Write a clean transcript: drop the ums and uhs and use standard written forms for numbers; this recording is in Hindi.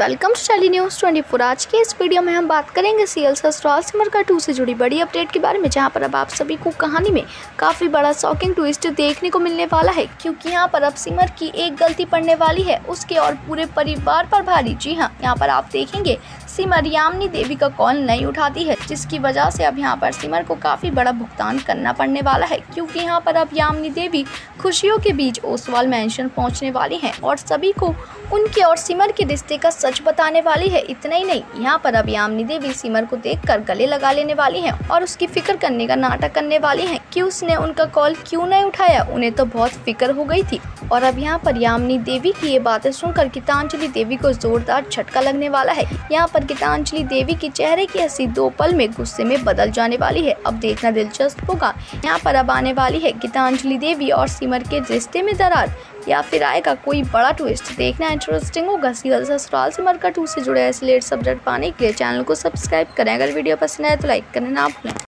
Welcome to tele news 24। आज के इस वीडियो में हम बात करेंगे सीरियल ससुराल सिमर का 2 से जुड़ी बड़ी अपडेट के बारे में, जहां पर अब आप सभी को कहानी में काफ़ी बड़ा शॉकिंग ट्विस्ट देखने को मिलने वाला है, क्योंकि यहां पर अब सिमर की एक गलती पड़ने वाली है उसके और पूरे परिवार पर भारी। जी हां, यहां पर आप देखेंगे सिमर यामिनी देवी का कॉल नहीं उठाती है, जिसकी वजह से अब यहाँ पर सिमर को काफ़ी बड़ा भुगतान करना पड़ने वाला है, क्योंकि यहाँ पर अब यामिनी देवी खुशियों के बीच ओसवाल मैंशन पहुँचने वाली हैं और सभी को उनके और सिमर के रिश्ते का सच बताने वाली है। इतना ही नहीं, यहाँ पर अब यामिनी देवी सिमर को देखकर गले लगा लेने वाली हैं और उसकी फिक्र करने का नाटक करने वाली हैं कि उसने उनका कॉल क्यों नहीं उठाया। उन्हें तो बहुत फिक्र हो गई थी। और अब यहाँ पर यामिनी देवी की ये बातें सुनकर गीतांजलि देवी को जोरदार झटका लगने वाला है। यहाँ पर गीतांजलि देवी के चेहरे की हंसी 2 पल में गुस्से में बदल जाने वाली है। अब देखना दिलचस्प होगा, यहाँ पर अब आने वाली है गीतांजलि देवी और सिमर के रिश्ते में दरार, या फिर आएगा कोई बड़ा ट्विस्ट। देखना इंटरेस्टिंग होगा। सीरियल ससुराल सिमर का 2 से जुड़े ऐसे लेटेस्ट अपडेट पाने के लिए चैनल को सब्सक्राइब करें। अगर वीडियो पसंद आए तो लाइक करना ना भूलें।